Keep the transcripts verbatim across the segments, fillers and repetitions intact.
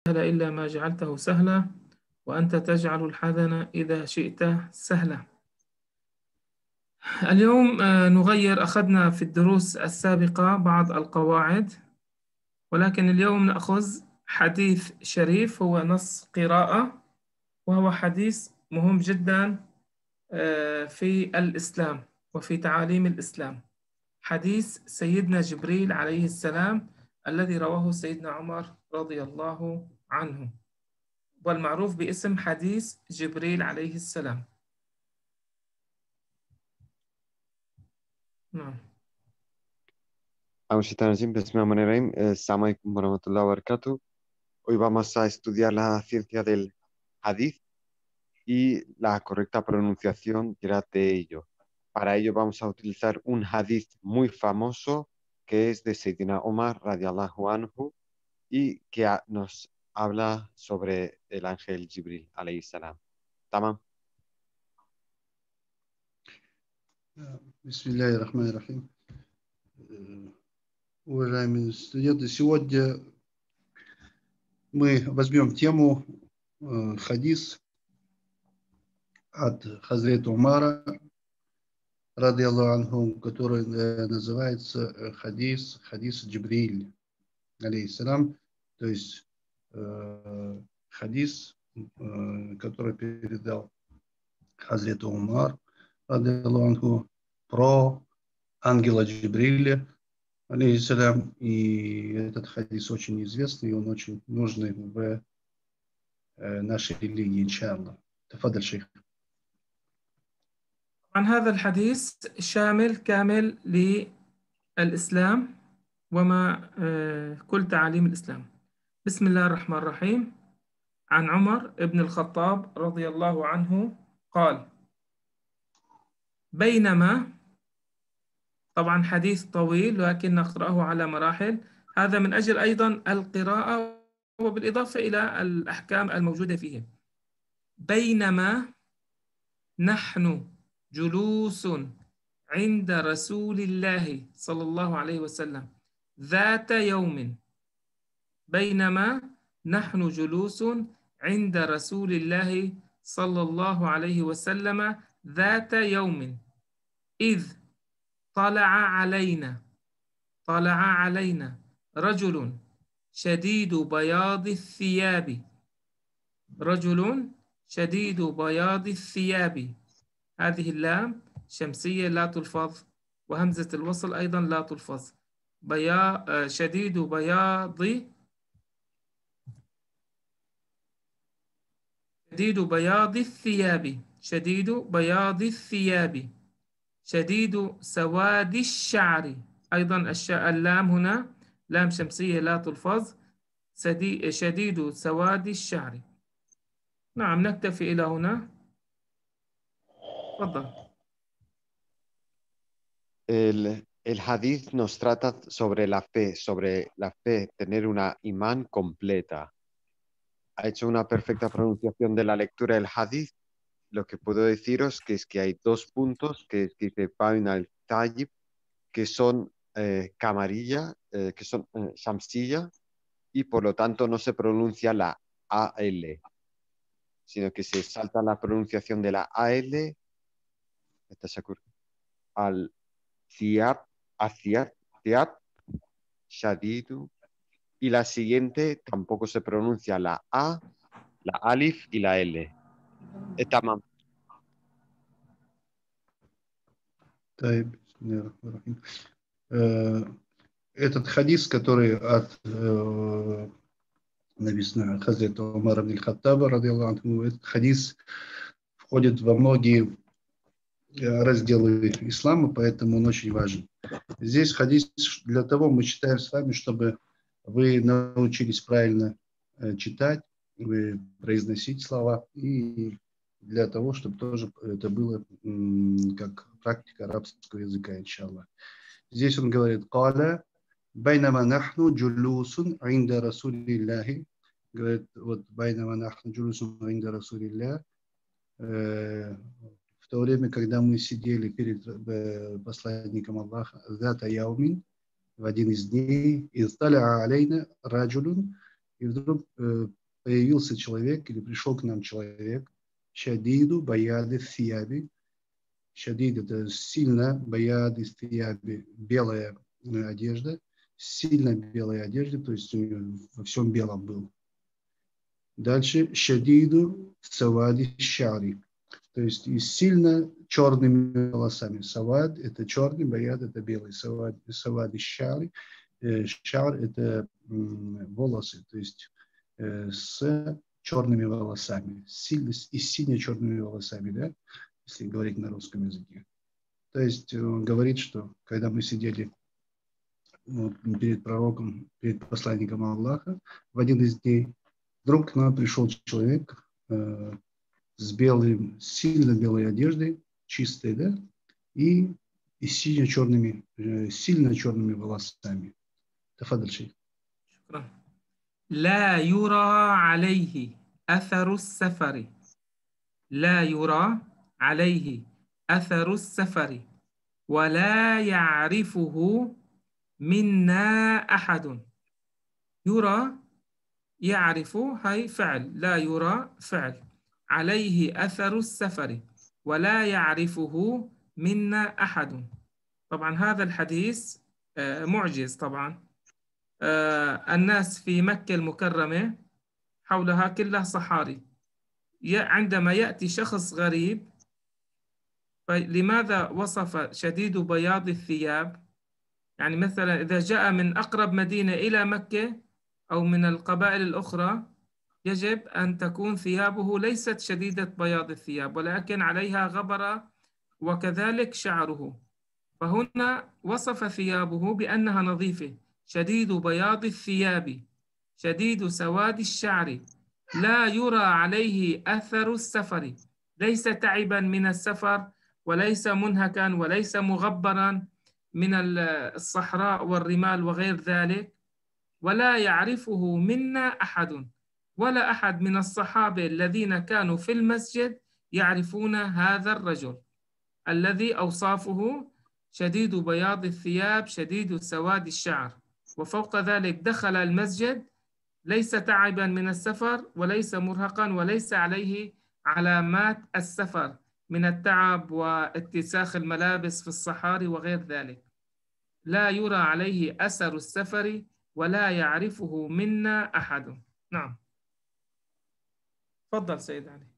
إلا ما جعلته سهلا وأنت تجعل الحزن إذا شئت سهلا. اليوم نغير، أخذنا في الدروس السابقة بعض القواعد، ولكن اليوم نأخذ حديث شريف هو نص قراءة، وهو حديث مهم جدا في الإسلام وفي تعاليم الإسلام. حديث سيدنا جبريل عليه السلام الذي رواه سيدنا عمر رضي الله عنه، والمعروف باسم حديث جبريل عليه السلام. نعم. Vamos a estar siempre, Bismillahirrahmanirrahim. Assalamu alaikum warahmatullahi wabarakatuh. Hoy vamos a estudiar la ciencia del hadith y la correcta pronunciación detrás de ello. Para ello vamos a utilizar un hadith muy famoso que es de Sayyidina Omar radiallahu anhu y que a- nos habla sobre el ángel Jibril alayhi salam. ¿Tamam? Бисмиллахир-рахманир-рахим. Уважаемые студенты, сегодня мы возьмем тему э, хадис от Хазрета Умара, ради Аллаху анху, который э, называется э, хадис, хадис Джибриль, алейхиссалам, то есть э, хадис, э, который передал Хазрет Умар, ради Аллаху анху, про ангела Джибриля, алейхиссалям, и этот хадис очень известный, и он очень нужный в э, нашей религии, иншаллах. تفضل شيخ. عن هذا الحديث شامل كامل للإسلام وما آه، كل تعاليم الإسلام. بسم الله الرحمن الرحيم. عن عمر بن الخطاب رضي الله عنه قال: بينما، طبعا حديث طويل لكن نقرأه على مراحل، هذا من أجل أيضا القراءة وبالإضافة إلى الأحكام الموجودة فيه. بينما نحن جلوس عند رسول الله صلى الله عليه وسلم ذات يوم بينما نحن جلوس عند رسول الله صلى الله عليه وسلم ذات يوم إذ طلع علينا طلع علينا رجل شديد بياض الثياب رجل شديد بياض الثياب. هذه اللام شمسية لا تلفظ، وهمزة الوصل أيضا لا تلفظ. بيا شديد بياض شديد بياض الثياب شديد بياض الثياب شديد سواد الشعر. أيضا اللام هنا لام شمسية لا تلفظ. شديد سواد الشعر. نعم، نكتفي إلى هنا. تفضل. El, el hadith nos trata sobre la fe, sobre la fe, tener una imán completa. Ha hecho una perfecta pronunciación de la lectura del hadith. Lo que puedo deciros que es que hay dos puntos que dice Bain al-Tayyib, que son eh, camarilla, eh, que son eh, shamsilla, y por lo tanto no se pronuncia la A L, sino que se salta la pronunciación de la A L al Thiab, hacia Thiab, Shadidu, y la siguiente tampoco se pronuncia la A, la Alif y la L. Tamam. طيب، بسم الله الرحمن الرحيم. Э, Этот хадис, который от э, написано Хазрета Умара ибн аль-Хаттаба, ради Аллаху анху, этот хадис входит во многие разделы ислама, поэтому он очень важен. Здесь хадис для того мы читаем с вами, чтобы вы научились правильно читать, вы произносить слова, и для того, чтобы тоже это было как практика арабского языка, иншаллах. Здесь он говорит: «Каля байнама нахну джулусун инда расулиллахи». Говорит, вот байнама нахну джулусун инда расулиллах. В то время, когда мы сидели перед посланником Аллаха, зата яумин, в один из дней, и стали алейна раджулун, И вдруг э, появился человек, или пришел к нам человек, шадиду баяды фияби. Шадид — это сильно, баяды фияби, белая э, одежда, сильно белая одежда, то есть у него во всем белом был. Дальше шадиду савади шари, то есть и сильно черными волосами. Савад — это черный, баяд — это белый. Савад, савади шари, э, шар — это м, волосы, то есть э, с черными волосами, сильно, и сине черными волосами, да, если говорить на русском языке. То есть он говорит, что когда мы сидели вот, перед пророком, перед посланником Аллаха в один из дней, вдруг к нам пришел человек э, с белым, сильно белой одеждой, чистой, да, и, и сильно черными, э, сильно черными волосами. Тафадаль шейх. شكرا. لا يرى عليه أثر السفر لا يرى عليه أثر السفر ولا يعرفه منا أحد. يرى يعرف هاي فعل، لا يرى فعل، عليه أثر السفر ولا يعرفه منا أحد. طبعا هذا الحديث معجز. طبعا الناس في مكة المكرمة حولها كلها صحاري. عندما يأتي شخص غريب، فلماذا وصف شديد بياض الثياب؟ يعني مثلا إذا جاء من أقرب مدينة إلى مكة أو من القبائل الأخرى، يجب أن تكون ثيابه ليست شديدة بياض الثياب ولكن عليها غبرة وكذلك شعره. فهنا وصف ثيابه بأنها نظيفة، شديد بياض الثياب شديد سواد الشعر لا يرى عليه أثر السفر، ليس تعبا من السفر وليس منهكا وليس مغبرا من الصحراء والرمال وغير ذلك، ولا يعرفه منا أحد، ولا أحد من الصحابة الذين كانوا في المسجد يعرفون هذا الرجل الذي أوصافه شديد بياض الثياب شديد سواد الشعر، وفوق ذلك دخل المسجد ليس تعبا من السفر وليس مرهقا وليس عليه علامات السفر من التعب واتساخ الملابس في الصحاري وغير ذلك. لا يرى عليه أثر السفر ولا يعرفه منا أحد. نعم. تفضل سيد علي.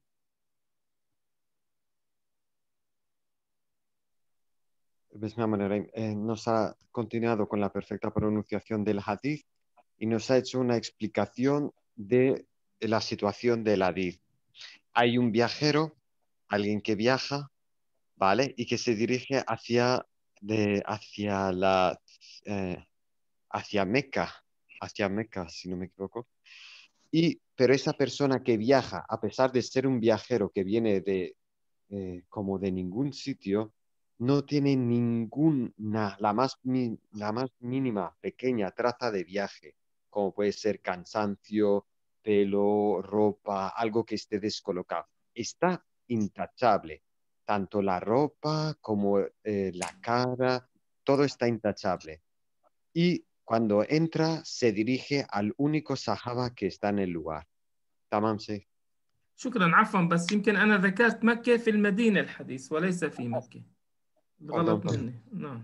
Eh, nos ha continuado con la perfecta pronunciación del hadith y nos ha hecho una explicación de la situación del hadith. Hay un viajero, alguien que viaja, ¿vale? Y que se dirige hacia, de, hacia la eh, hacia Meca, hacia Meca, si no me equivoco. Y, pero esa persona que viaja, a pesar de ser un viajero que viene de eh, como de ningún sitio, no tiene ninguna, la más, la más mínima, pequeña traza de viaje, como puede ser cansancio, pelo, ropa, algo que esté descolocado. Está intachable, tanto la ropa como eh, la cara, todo está intachable. Y cuando entra, se dirige al único sahaba que está en el lugar. تمام شيخ. شكرا. عفوا بس يمكن أنا ذكرت مكة في المدينة الحديث وليس في مكة. غلط مني. نعم.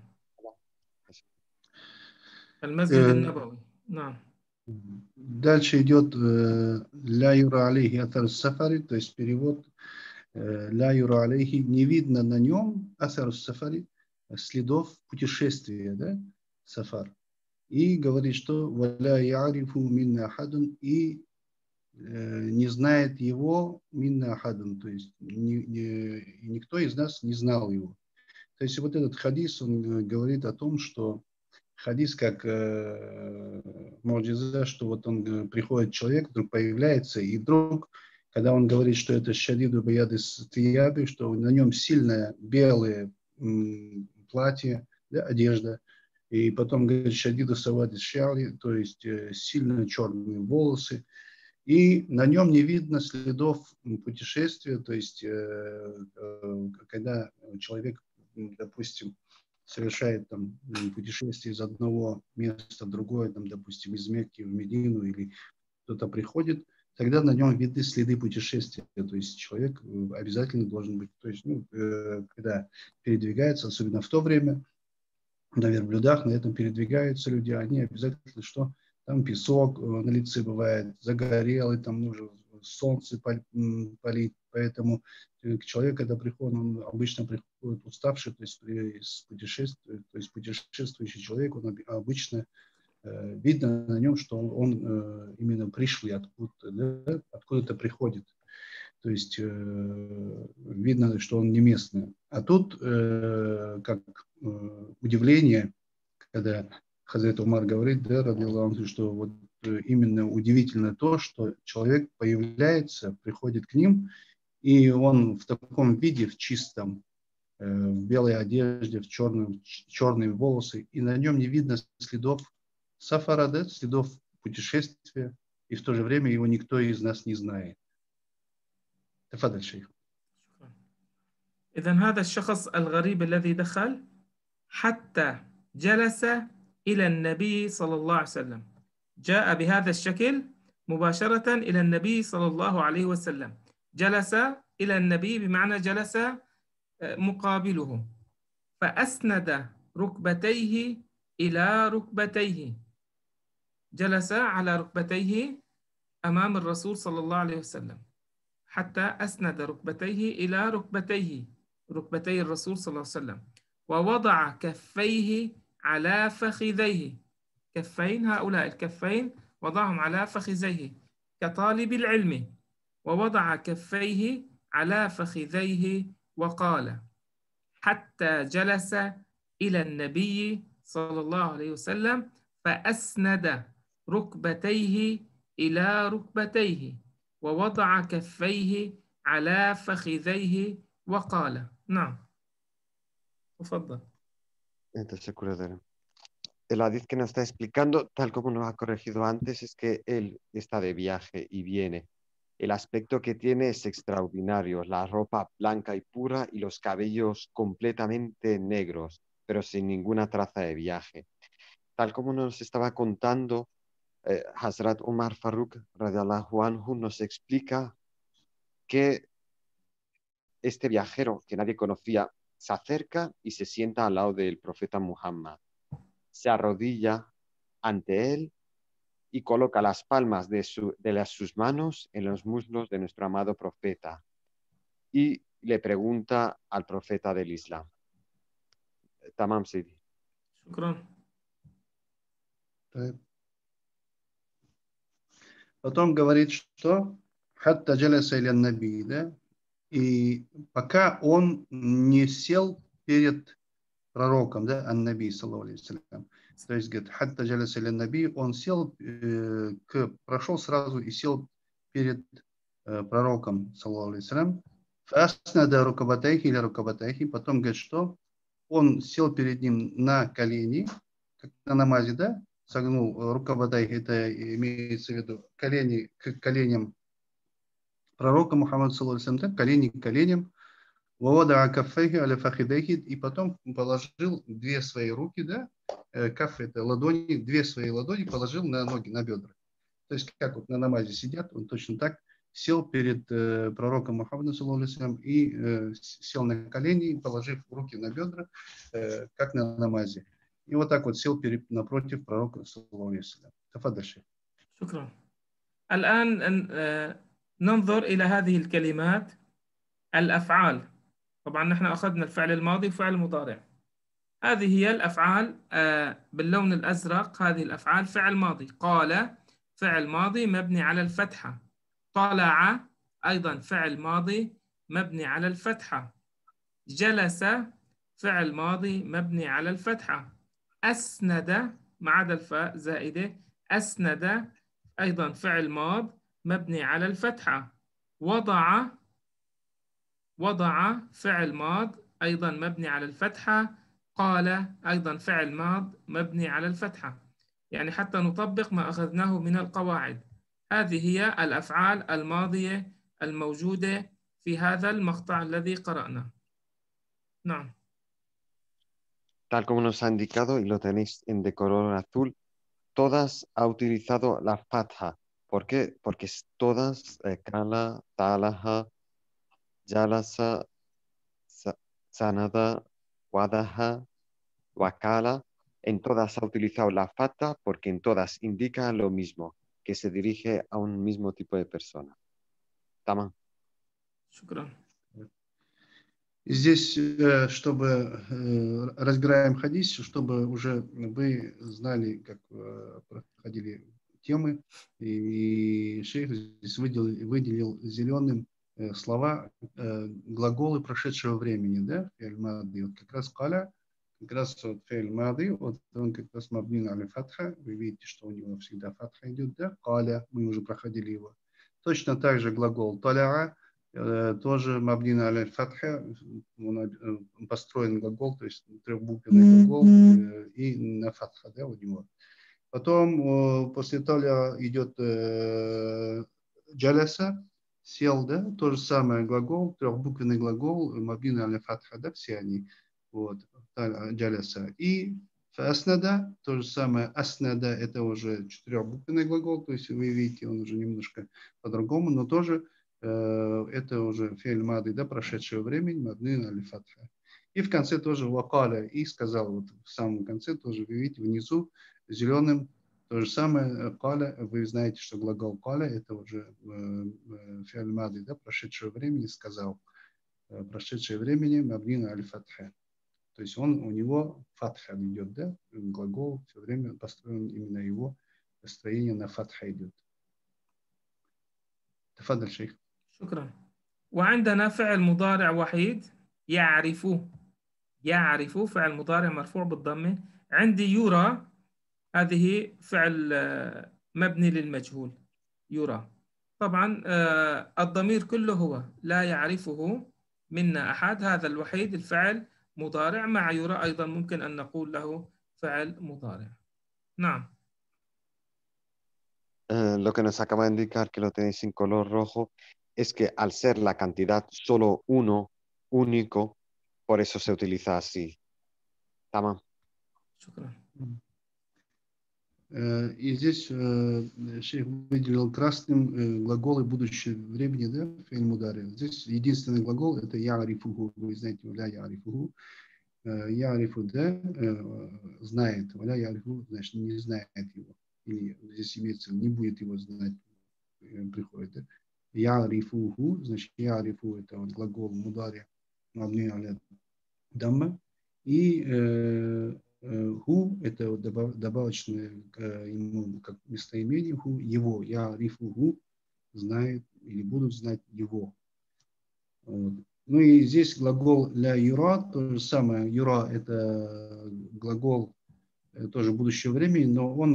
المسجد النبوي. نعم. Дальше идет ля юра алейхи атар сафари, то есть перевод ля юра алейхи, не видно на нем атар сафари, следов путешествия, да, сафар. И говорит, что валя ярифу минна ахадун, и не знает его минна ахадун, то есть ни, ни, никто из нас не знал его. То есть вот этот хадис, он говорит о том, что хадис как э, муджиза, что вот он э, приходит человек, вдруг появляется, и вдруг, когда он говорит, что это шадиду баяды стияби, что на нем сильное белое м, платье, да, одежда, и потом говорит шадиду савади шали, то есть э, сильно черные волосы, и на нем не видно следов путешествия, то есть э, э, когда человек, допустим, совершает там путешествие из одного места в другое, там, допустим, из Мекки в Медину или кто-то приходит, тогда на нем видны следы путешествия. То есть человек обязательно должен быть, то есть, ну, когда передвигается, особенно в то время, на верблюдах, на этом передвигаются люди, они обязательно, что там песок на лице бывает, загорелый, там нужно солнце палить, поэтому человек, когда приходит, он обычно приходит уставший, то есть, путешествует, то есть путешествующий человек, он обычно э, видно на нем, что он, он э, именно пришлый откуда-то, да, откуда-то приходит. То есть э, видно, что он не местный. А тут, э, как э, удивление, когда Хазрат Умар говорит, да, радиаллаху, что вот э, именно удивительно то, что человек появляется, приходит к ним, и он в таком виде, в чистом, э, в белой одежде, в черном, черные волосы, и на нем не видно следов сафара, да, следов путешествия, и в то же время его никто из нас не знает. تفضل شيخ. إذن هذا الشخص الغريب الذي دخل حتى جلس إلى النبي صلى الله عليه وسلم، جاء بهذا الشكل مباشرة إلى النبي صلى الله عليه وسلم، جلس إلى النبي بمعنى جلس مقابله، فأسند ركبتيه إلى ركبتيه، جلس على ركبتيه أمام الرسول صلى الله عليه وسلم حتى أسند ركبتيه إلى ركبتيه ركبتي الرسول صلى الله عليه وسلم، ووضع كفيه على فخذيه، كفين هؤلاء الكفين وضعهم على فخذيه كطالب العلم، ووضع كفيه على فخذيه وقال حتى جلس إلى النبي صلى الله عليه وسلم فأسند ركبتيه إلى ركبتيه ووضع كفيه على فخذيه وقال نعم تفضل. Entonces, el hadith que nos está explicando, tal como nos ha corregido antes, es que él está de viaje y viene. El aspecto que tiene es extraordinario, la ropa blanca y pura y los cabellos completamente negros, pero sin ninguna traza de viaje. Tal como nos estaba contando, eh, Hazrat Umar Faruk radiyallahu anhu nos explica que este viajero que nadie conocía se acerca y se sienta al lado del profeta Muhammad. Se arrodilla ante él y coloca las palmas de, su, de las, sus manos en los muslos de nuestro amado profeta y le pregunta al profeta del Islam. Tamam, Sidi. Shukran. Потом говорит, что хатта джаласа иля наби, да, и пока он не сел перед пророком, да, ан-наби, саллаллаху алейхи ва саллям. То есть, говорит, хатта джаласа иля наби, он сел, э, к, прошел сразу и сел перед э, пророком, саллаллаху алейхи ва саллям. Фаснада рукабатайхи или рукабатайхи, потом говорит, что он сел перед ним на колени, как на намазе, да, согнул рукабатайхи, это имеется в виду колени к коленям пророка Мухаммада, саллаллаху алейхи ва саллям, колени к коленям, вавада каффайхи аля фахидайхи, и потом положил две свои руки, да, каф это ладони, две свои ладони положил на ноги, на бедра. То есть как вот на намазе сидят, он точно так сел перед э, пророком Мухаммадом, саллаллаху алейхи ва саллям, и э, сел на колени, положив руки на бедра, э, как на намазе. И вот так вот сел перед, напротив пророка, саллаллаху алейхи ва саллям. تفضل شيخ. شكرا. الآن ننظر إلى هذه الكلمات الأفعال. طبعا نحن أخذنا الفعل الماضي وفعل المضارع. هذه هي الأفعال باللون الأزرق، هذه الأفعال فعل ماضي. قال فعل ماضي مبني على الفتحة. طلع أيضا فعل ماضي مبني على الفتحة. جلس فعل ماضي مبني على الفتحة. أسند ما عدا الفاء زائدة، أسند أيضا فعل ماض مبني على الفتحة. وضع وضع فعل ماض أيضا مبني على الفتحة. قال أيضا فعل ماض مبني على الفتحة. يعني حتى نطبق ما أخذناه من القواعد. هذه هي الأفعال الماضية الموجودة في هذا المقطع الذي قرأناه. نعم. Tal como nos ha indicado, y lo tenéis en de color azul, todas ha utilizado la fatha. ¿Por qué? Porque es todas, eh, kala, talaha, jalasa, sa- sanada, wadaha, wakala, en todas ha utilizado la fata porque en todas indica lo mismo, que se dirige a un mismo tipo de persona. Tamam. شكرا. Здесь, э, чтобы э, разбираем хадис, чтобы уже вы знали, как э, проходили темы, и шейх здесь выделил, выделил зеленым э, слова, э, глаголы прошедшего времени, да, фи'ль мади. Вот как раз каля, как раз вот фи'ль мади, вот он как раз мабнин аля фатха, вы видите, что у него всегда фатха идет, да, каля, мы уже проходили его. Точно так же глагол таляа, тоже мабнин аля фатха, он построен глагол, то есть трехбуквенный глагол и на фатха, да, у него. Потом после таля идет джаляса, сел, да, то же самое глагол, трехбуквенный глагол, мабнин аля фатха, да, все они, вот, джаляса. И аснада, то же самое, аснада, это уже четырехбуквенный глагол, то есть вы видите, он уже немножко по-другому, но тоже это уже фе'ль мади, да, прошедшего времени, мабнин аля фатха. И в конце тоже вакаля, и сказал, вот в самом конце тоже, вы видите, внизу зеленым то же самое, каля, вы знаете, что глагол каля, это уже фе'ль мади, да, прошедшего времени, сказал, прошедшее времени, мабнин аля фатха. То есть он, у него фатха идет, да, глагол все время построен, именно его построение на фатха идет. تفضل شيخ. شكرا. وعندنا فعل مضارع وحيد يعرف، يعرف فعل مضارع مرفوع بالضمة. عندي يرى، هذه فعل مبني للمجهول، يرى. طبعا الضمير كله هو لا يعرفه منا أحد، هذا الوحيد الفعل مضارع. مع يرى أيضا ممكن أن نقول له فعل مضارع. نعم. Eh, lo que nos acaba de indicar, que lo tenéis en color rojo, es que al ser la cantidad solo uno, único, por eso se utiliza así. Tamam. شكرا. И здесь шейх выделил красным глаголы будущего времени, да, фе'ль мудари. Здесь единственный глагол это я'рифуху, вы знаете, ля я'рифуху. Я'рифу, да, знает, ля я'рифу, значит, не знает его. Или здесь имеется, не будет его знать, приходит. Да? Я'рифуху, значит, я'рифу это вот глагол мудари, мабни аля дамма. И ху это добавочное ему как местоимение, ху его, я'рифуху, знает или будут знать его. Вот. Ну и здесь глагол ля юра, то же самое. Юра это глагол тоже будущего времени, но он,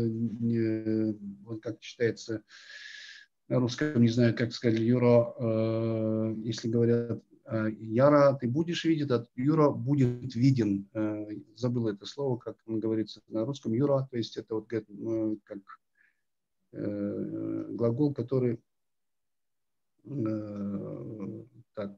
он как читается на русском, не знаю, как сказать, юра, если говорят яра, ты будешь видеть, а юра будет виден. Забыл это слово, как он говорится на русском, юра, то есть это вот как глагол, который так,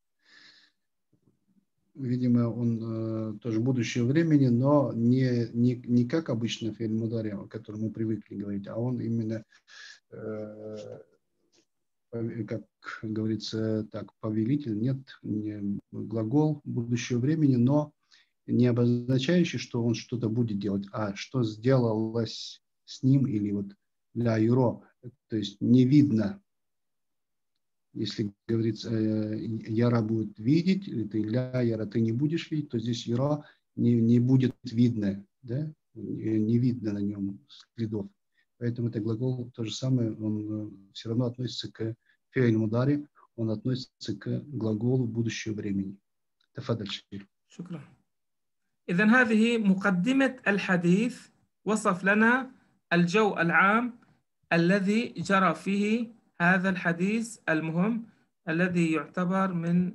видимо, он э, тоже будущего времени, но не, не, не как обычно фе'ль мудари, о котором мы привыкли говорить, а он именно, э, как говорится, так, повелитель, нет, не, глагол будущего времени, но не обозначающий, что он что-то будет делать, а что сделалось с ним или вот ля юро, то есть не видно. Если говорится, яра будет видеть, или ты ля яра ты не будешь видеть, то здесь яра не, не будет видно, да? Не видно на нем следов. Поэтому это глагол то же самое, он все равно относится к фе'ль мудари, он относится к глаголу будущего времени. تفضل شيخ. شكرا. إذن هذه مقدمة الحديث، وصف لنا الجو العام الذي جرى فيه هذا الحديث المهم الذي يعتبر من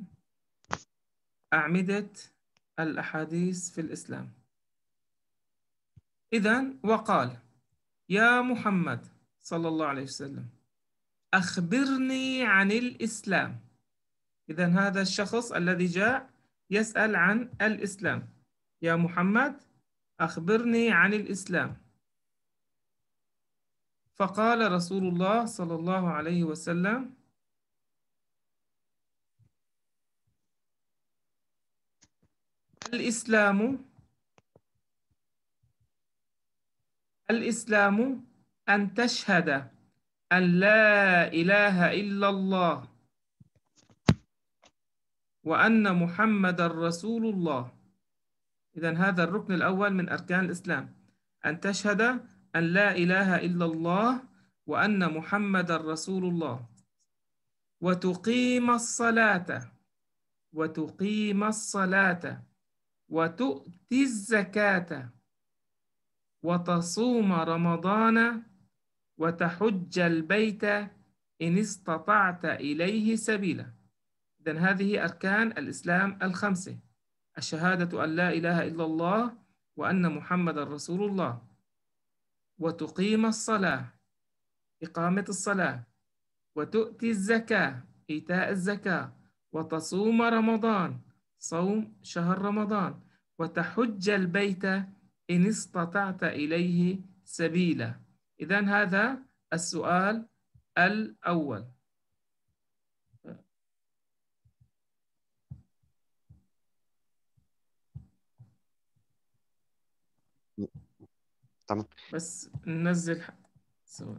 أعمدة الأحاديث في الإسلام. إذن وقال: يا محمد صلى الله عليه وسلم أخبرني عن الإسلام. إذن هذا الشخص الذي جاء يسأل عن الإسلام. يا محمد أخبرني عن الإسلام. فقال رسول الله صلى الله عليه وسلم: الإسلام الإسلام أن تشهد أن لا إله إلا الله وأن محمد رسول الله. إذن هذا الركن الأول من أركان الإسلام، أن تشهد أن لا إله إلا الله وأن محمد رسول الله، وتقيم الصلاة وتقيم الصلاة وتؤتي الزكاة وتصوم رمضان وتحج البيت إن استطعت إليه سبيلا. إذن هذه أركان الإسلام الخمسة: الشهادة أن لا إله إلا الله وأن محمد رسول الله، وتقيم الصلاة إقامة الصلاة، وتؤتي الزكاة إيتاء الزكاة، وتصوم رمضان صوم شهر رمضان، وتحج البيت إن استطعت إليه سبيلا. إذن هذا السؤال الأول. تمام. بس ننزل سؤال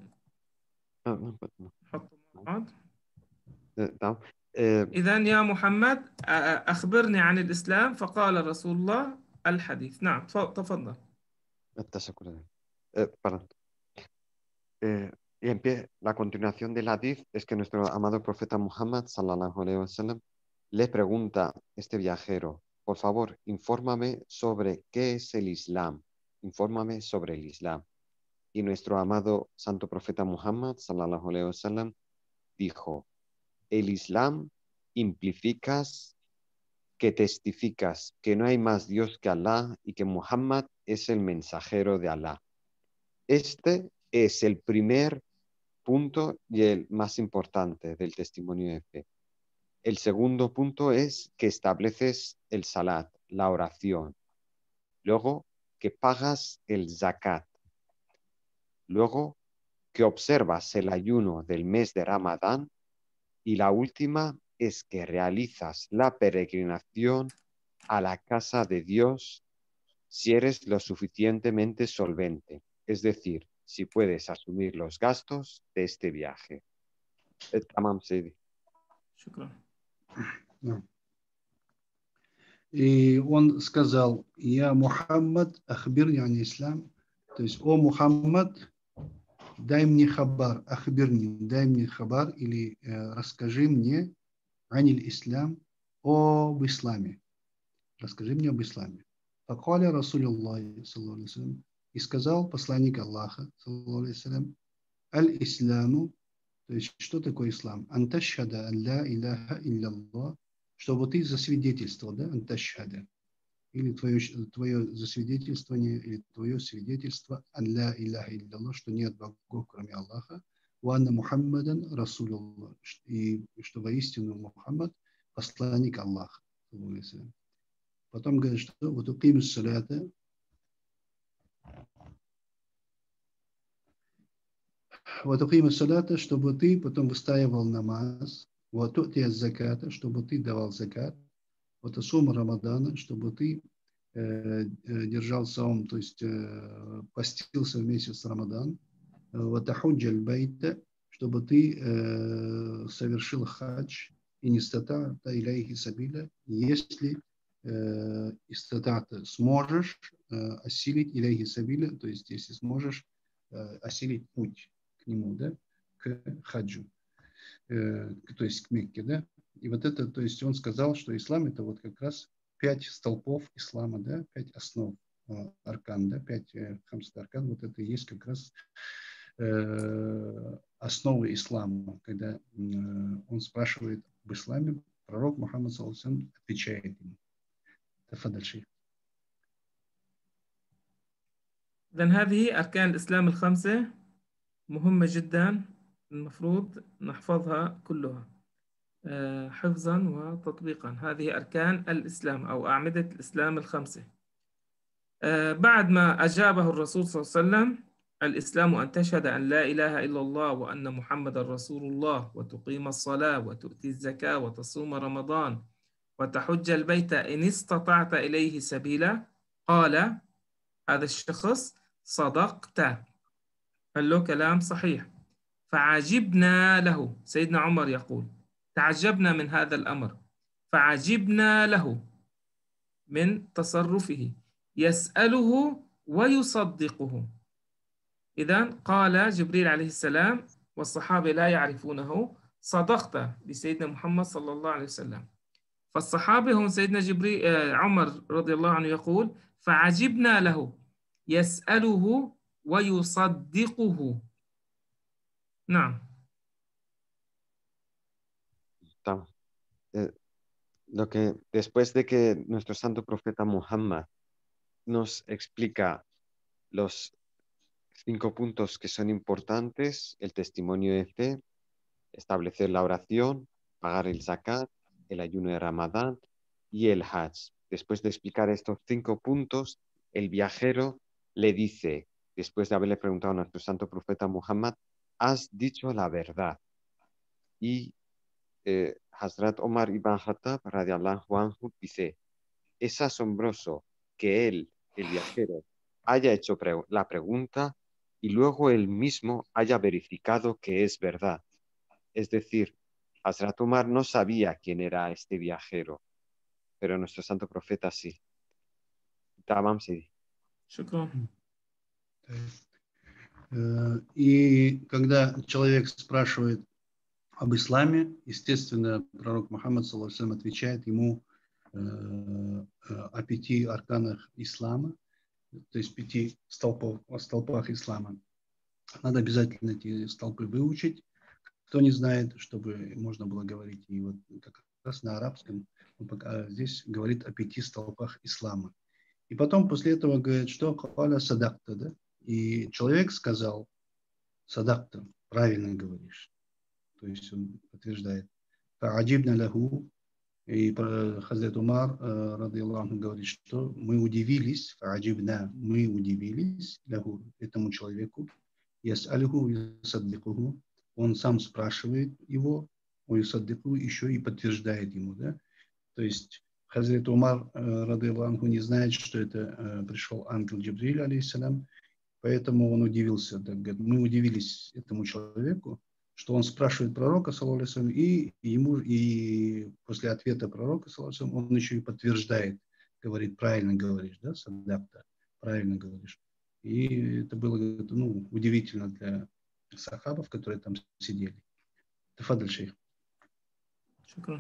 نحطه مع بعض. تمام. آه، إذن يا محمد أخبرني عن الإسلام. فقال رسول الله الحديث. نعم تفضل. التشكر. Eh, perdón. Eh, y en pie, la continuación del hadith es que nuestro amado profeta Muhammad sallallahu alaihi wasallam le pregunta a este viajero: por favor, infórmame sobre qué es el Islam, infórmame sobre el Islam. Y nuestro amado santo profeta Muhammad sallallahu alaihi wasallam dijo: el Islam implificas que testificas que no hay más Dios que Alá y que Muhammad es el mensajero de Alá. Este es el primer punto y el más importante del testimonio de fe. El segundo punto es que estableces el salat, la oración. Luego, que pagas el zakat. Luego, que observas el ayuno del mes de Ramadán. Y la última es que realizas la peregrinación a la casa de Dios si eres lo suficientemente solvente, es decir, si puedes asumir los gastos de este viaje. Tamam Seydi. Shukran. И он сказал: я Мухаммад, ахбирни ан ислам. То есть: о Мухаммад, дай мне хабар, ахбирни, дай мне хабар, или э, расскажи мне аниль ислам, об исламе. Расскажи мне об исламе. Факаля Расулуллах саллаллаху алейхи вассалям, и сказал посланник Аллаха саллаллаху алейхи вассалям: аль-исламу, то есть что такое ислам? Анташхада ан ла иляха илля, чтобы ты засвидетельствовал, да, анташхада, или твое, твое засвидетельствование, или твое свидетельство ан ла иляха илля, что нет богов кроме Аллаха, ва анна Мухаммадан Расулуллах, и что воистину Мухаммад посланник Аллаха. Потом говорит, что вот уким салята, вот уким салята, чтобы ты потом выстаивал намаз, вот у'ти заката, чтобы ты давал закат, вот асум Рамадана, чтобы ты э, держал саум, то есть э, постился вместе с Рамадан, вот ахуджаль байта, чтобы ты э, совершил хадж, и не стата иляйхи сабиля, если истатата сможешь э, осилить иляйхи сабиля, то есть если сможешь э, осилить путь к нему, да, к хаджу, э, то есть к Мекке, да. И вот это, то есть он сказал, что ислам это вот как раз пять столпов ислама, да, пять основ, э, аркан, да, пять э, хамста аркан, вот это и есть как раз э, основы ислама. Когда э, он спрашивает об исламе, пророк Мухаммад саллаллаху алейхи ва саллям отвечает ему. تفضل شيخ. إذن هذه أركان الإسلام الخمسة مهمة جدا، المفروض نحفظها كلها حفظا وتطبيقا. هذه أركان الإسلام أو أعمدة الإسلام الخمسة. بعد ما أجابه الرسول صلى الله عليه وسلم الإسلام أن تشهد أن لا إله إلا الله وأن محمد رسول الله وتقيم الصلاة وتؤتي الزكاة وتصوم رمضان وتحج البيت إن استطعت إليه سبيلا. قال هذا الشخص صدقت، قال له كلام صحيح. فعجبنا له، سيدنا عمر يقول تعجبنا من هذا الأمر، فعجبنا له من تصرفه، يسأله ويصدقه. إذن قال جبريل عليه السلام والصحابة لا يعرفونه صدقت بسيدنا محمد صلى الله عليه وسلم. فالصحابة هم سيدنا جبريل آه عمر رضي الله عنه يقول فعجبنا له يسأله ويصدقه. نعم. Tam- eh, Lo que después de que nuestro santo profeta Muhammad nos explica los cinco puntos que son importantes: el testimonio de fe, establecer la oración, pagar el zakat, el ayuno de Ramadán y el Hajj. Después de explicar estos cinco puntos, el viajero le dice, después de haberle preguntado a nuestro santo profeta Muhammad, has dicho la verdad. Y eh, Hazrat Omar ibn Khattab radiallahu anhu dice, es asombroso que él, el viajero, haya hecho pre la pregunta y luego él mismo haya verificado que es verdad. Es decir, Hazrat Umar no sabía quién era este viajero, pero nuestro santo profeta sí. Tamam Sidi. شكرا. И когда человек спрашивает об исламе, естественно, пророк Мухаммад саллаллаху алейхи ва саллям отвечает ему э, о пяти арканах ислама, то есть пяти столпов, о столпах ислама. Надо обязательно эти столпы выучить. Кто не знает, чтобы можно было говорить. И вот как раз на арабском он пока здесь говорит о пяти столпах ислама. И потом после этого говорит, что каля садакта, да? И человек сказал, садакта, правильно говоришь. То есть он подтверждает. Фа'аджибна лаху. И Хазрат Умар, рады Аллаху, говорит, что мы удивились, фа'аджибна, мы удивились лаху, этому человеку. Яс'алиху ясаддикуху. Он сам спрашивает его, ясаддикуху, еще и подтверждает ему, да? То есть Хазрат Умар, рады Аллаху, не знает, что это пришел ангел Джибриль, алейхиссалям, поэтому он удивился. Так, говорит, мы удивились этому человеку, что он спрашивает пророка, саллаллаху алейхи ва саллям, и ему, и после ответа пророка, саллаллаху алейхи ва саллям, он еще и подтверждает, говорит, правильно говоришь, да, саддакта, правильно говоришь. И это было, ну, удивительно для сахабов, которые там сидели. Тафадаль, шейх. شكرا.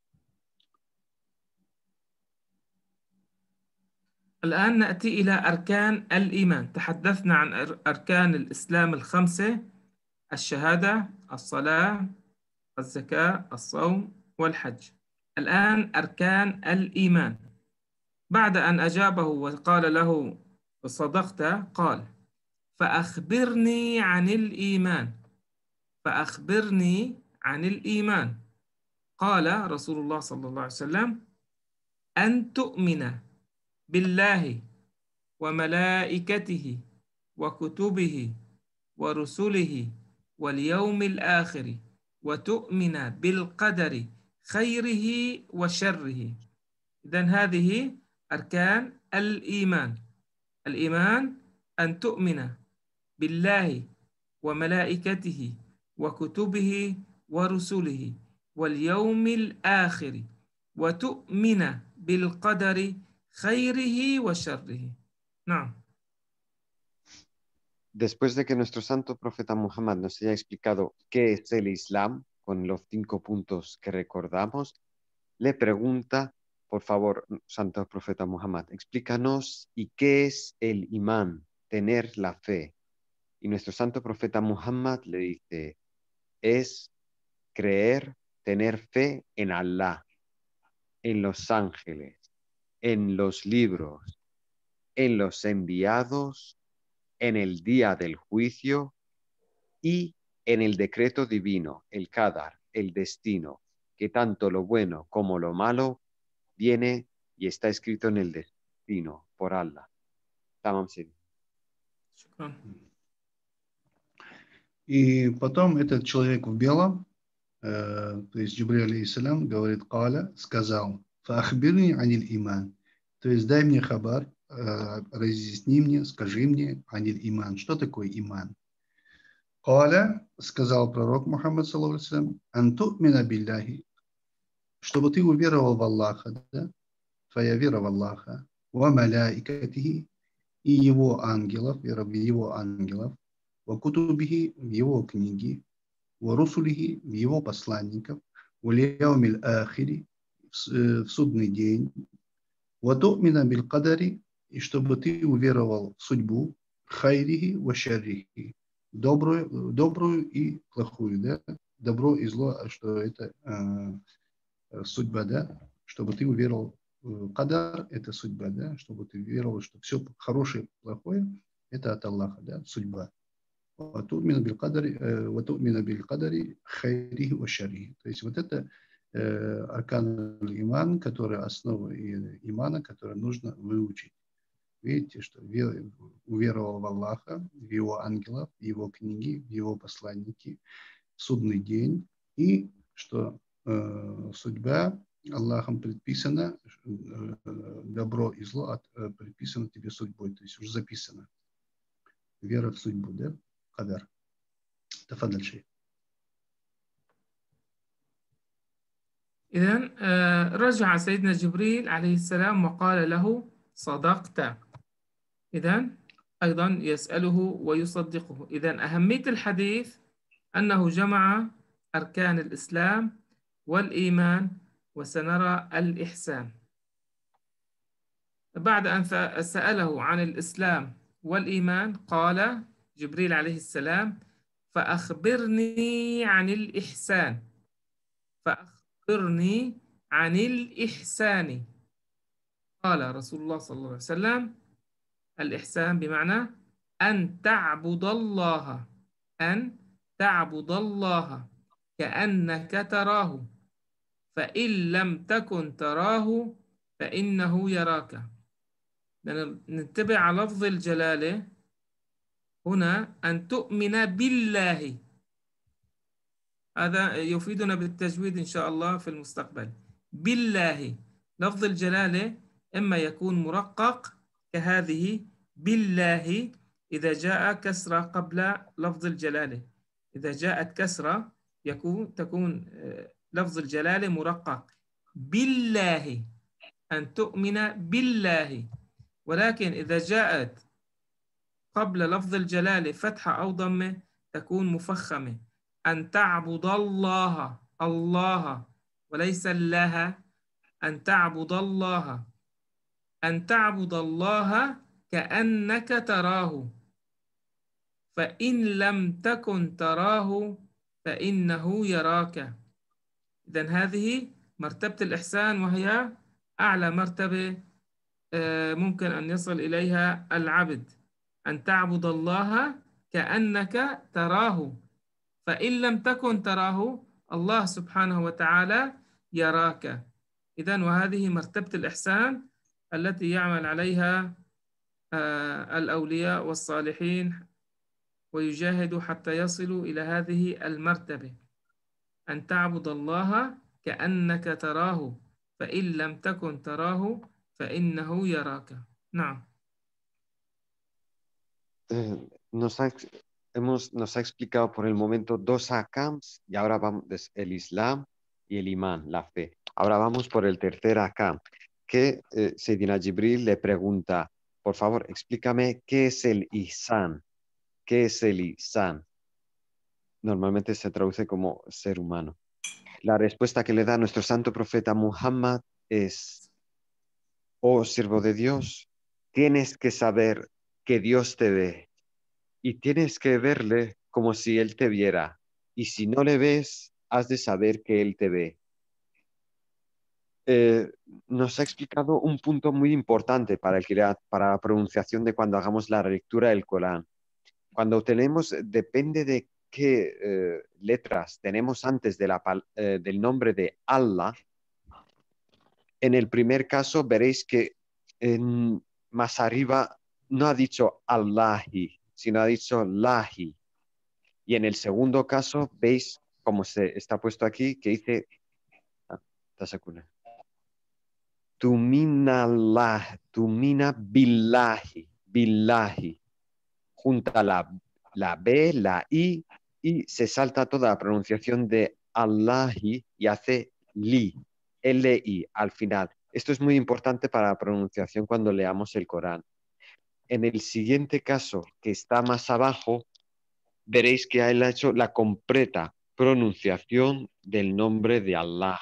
الآن نأتي إلى أركان الإيمان. تحدثنا عن أركان الإسلام الخمسة: الشهادة، الصلاة، الزكاة، الصوم والحج. الآن أركان الإيمان. بعد أن أجابه وقال له صدقت، قال فأخبرني عن الإيمان، فأخبرني عن الإيمان. قال رسول الله صلى الله عليه وسلم أن تؤمن بالله وملائكته وكتبه ورسله واليوم الآخر وتؤمن بالقدر خيره وشره. إذن هذه أركان الإيمان. الإيمان أن تؤمن بالله وملائكته وكتبه ورسله واليوم الآخر وتؤمن بالقدر خيره وشره. نعم. Después de que nuestro santo profeta Muhammad nos haya explicado qué es el Islam, con los cinco puntos que recordamos, le pregunta, por favor, santo profeta Muhammad, explícanos, ¿y qué es el imán, tener la fe? Y nuestro santo profeta Muhammad le dice, es creer, tener fe en Allah, en los ángeles, en los libros, en los enviados, en el día del juicio y en el decreto divino, el qadar, el destino, que tanto lo bueno como lo malo viene y está escrito en el destino por Allah. Tamam Sidi. شكرا. И потом этот человек в белом, э, то есть Джибриль алейхиссалям говорит, «Каля», сказал, «Фаахбирни аниль иман». То есть дай мне хабар, э, разъясни мне, скажи мне аниль иман. Что такое иман? «Каля», сказал пророк Мухаммад, саллаллаху алейхи ва саллям, «Ан ту'мина билляхи», чтобы ты уверовал в Аллаха, да? Твоя вера в Аллаха, «Ва маляикатихи», и его ангелов, вера в его ангелов, «Ва кутубихи», в его книги, «Ва русулихи», в его посланников, «Ва лияумил ахири», в судный день, «Ва ту'мина бил кадари», и чтобы ты уверовал в судьбу, «Хайрихи ва шаррихи», добрую, добрую и плохую, да? Добро и зло, что это э, судьба, да? Чтобы ты уверовал в кадар, это судьба, да? Чтобы ты веровал, что все хорошее, плохое, это от Аллаха, да? Судьба. وتؤمن بالقدر وتؤمن بالقدر خيره وشره. То есть вот это э, аркан иман, который основа имана, который нужно выучить. Видите, что уверовал в Аллаха, в его ангелов, в его книги, в его посланники, в судный день, и что э, судьба Аллахом предписана, э, добро и зло от, э, предписано тебе судьбой, то есть уже записано. Вера в судьбу, да? Кадар. تفضل شيء. إذن رجع سيدنا جبريل عليه السلام وقال له صدقت. إذن أيضا يسأله ويصدقه. إذن أهمية الحديث أنه جمع أركان الإسلام والإيمان، وسنرى الإحسان. بعد أن سأله عن الإسلام والإيمان قال جبريل عليه السلام فأخبرني عن الإحسان. فأخبرني عن الإحسان. قال رسول الله صلى الله عليه وسلم الإحسان بمعنى أن تعبد الله أن تعبد الله كأنك تراه فإن لم تكن تراه فإنه يراك. نتبع على لفظ الجلالة هنا أن تؤمن بالله. هذا يفيدنا بالتجويد إن شاء الله في المستقبل. بالله لفظ الجلالة إما يكون مرقق كهذه بالله إذا جاء كسرة قبل لفظ الجلالة. إذا جاءت كسرة يكون تكون لفظ الجلالة مرقق بالله، أن تؤمن بالله. ولكن إذا جاءت قبل لفظ الجلالة فتحة أو ضمة تكون مفخمة، أن تعبد الله الله وليس الله، أن تعبد الله أن تعبد الله كأنك تراه فإن لم تكن تراه فإنه يراك. إذن هذه مرتبة الإحسان، وهي أعلى مرتبة ممكن أن يصل إليها العبد، أن تعبد الله كأنك تراه فإن لم تكن تراه الله سبحانه وتعالى يراك. إذن وهذه مرتبة الإحسان التي يعمل عليها الأولياء والصالحين ويجاهدوا حتى يصلوا إلى هذه المرتبة، أن تعبد الله كأنك تراه فإن لم تكن تراه فإنه يراك. نعم. Nos ha, hemos, nos ha explicado por el momento dos akams y ahora vamos el Islam y el Imán, la fe. Ahora vamos por el tercer akam, que eh, Seydina Jibril le pregunta, por favor, explícame qué es el Ihsan. ¿Qué es el Ihsan? Normalmente se traduce como ser humano. La respuesta que le da nuestro santo profeta Muhammad es: oh siervo de Dios, tienes que saber que Dios te ve y tienes que verle como si Él te viera, y si no le ves, has de saber que Él te ve. Eh, nos ha explicado un punto muy importante para, el, para la pronunciación de cuando hagamos la lectura del Corán. Cuando tenemos, depende de qué eh, letras tenemos antes de la, eh, del nombre de Allah. En el primer caso veréis que en, más arriba no ha dicho Allahi, sino ha dicho Lahi. Y en el segundo caso, veis como se está puesto aquí, que dice, ah, tasakuna, tuminallah, tumina billahi, billahi, junta la, la B, la I, y se salta toda la pronunciación de Allahi y hace li, L I al final. Esto es muy importante para la pronunciación cuando leamos el Corán. En el siguiente caso, que está más abajo, veréis que él ha hecho la completa pronunciación del nombre de Allah.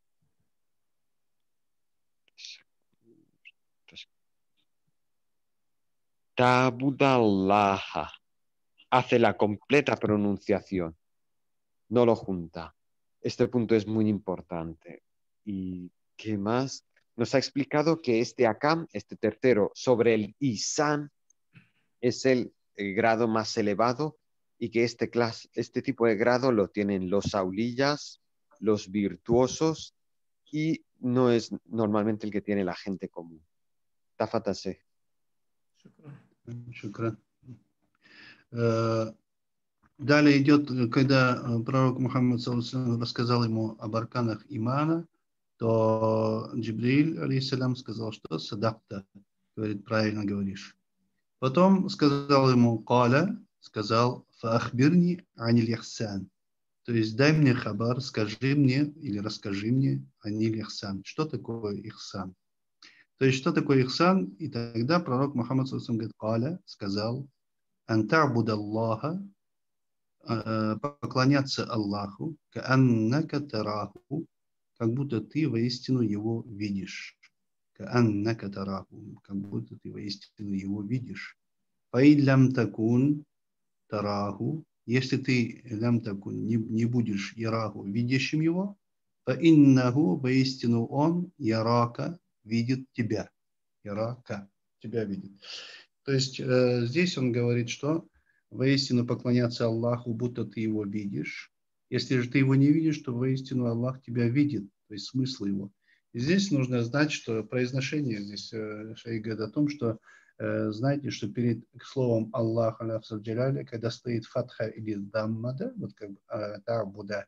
Ta'budallaha. Hace la completa pronunciación, no lo junta. Este punto es muy importante. ¿Y qué más? Nos ha explicado que este akam, este tercero, sobre el ihsan, es el, el grado más elevado y que este, clase, este tipo de grado lo tienen los aulillas, los virtuosos y no es normalmente el que tiene la gente común. Tafatase. Шукран. Далее идет, когда пророк Мухаммад рассказал ему об арканах имана, то Джибриль, алейхиссалям, сказал, что садакта, говорит, правильно говоришь. Потом сказал ему, каля, сказал, фаахбирни аниль ихсан. То есть дай мне хабар, скажи мне или расскажи мне аниль ихсан. Что такое ихсан? То есть что такое ихсан? И тогда пророк Мухаммад говорит, каля, сказал, антабуд Аллаха, поклоняться Аллаху, кааннака тараху, как будто ты воистину его видишь. Кааннака тараху, как будто ты воистину его видишь. Фаид лям такун тараху, если ты лям такун не, не будешь яраху видящим его, фаиннаху, воистину он ярака видит тебя. Ярака тебя видит. То есть э, здесь он говорит, что воистину поклоняться Аллаху, будто ты его видишь. Если же ты его не видишь, то воистину Аллах тебя видит, то есть смысл его. И здесь нужно знать, что произношение, здесь э, шейх говорит о том, что э, знаете, что перед словом Аллах, когда стоит фатха или дамма, да, вот как бы табуда,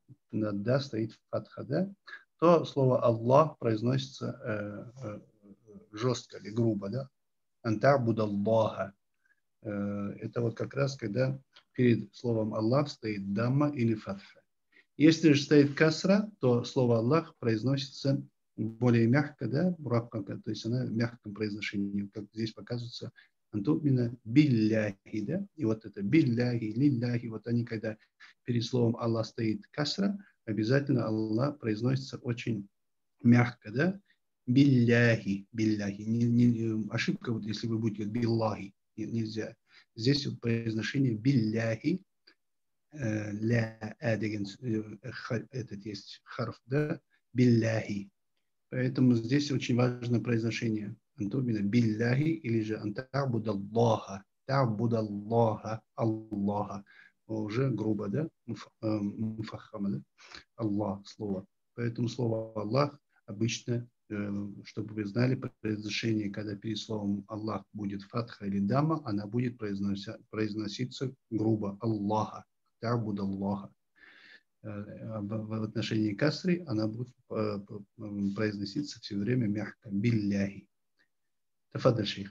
да, стоит фатха, да, то слово Аллах произносится э, э, жестко или грубо, да, антабуда Аллаха. Это вот как раз, когда перед словом Аллах стоит дамма или фатха. Если же стоит касра, то слово Аллах произносится более мягко, да, то есть она в мягком произношении, как здесь показывается, антумина билляхи, да, и вот это билляхи, лилляхи, вот они, когда перед словом Аллах стоит касра, обязательно Аллах произносится очень мягко, да, билляхи, билляхи, не, не, ошибка, вот если вы будете биллахи, нельзя. Здесь вот произношение билляхи, э, ля, адеген, э, этот есть харф, да, билляхи. Поэтому здесь очень важно произношение. Антомина билляхи или же антабудаллаха, табудаллаха, Аллаха. Уже грубо, да, муфахама, да, Аллах, слово. Поэтому слово Аллах обычно, чтобы вы знали, произношение, когда перед словом Аллах будет фатха или дама, она будет произноситься грубо. Аллаха, табуд Аллаха. В отношении касры она будет произноситься все время мягко. Билляхи. Тафадаль шейх.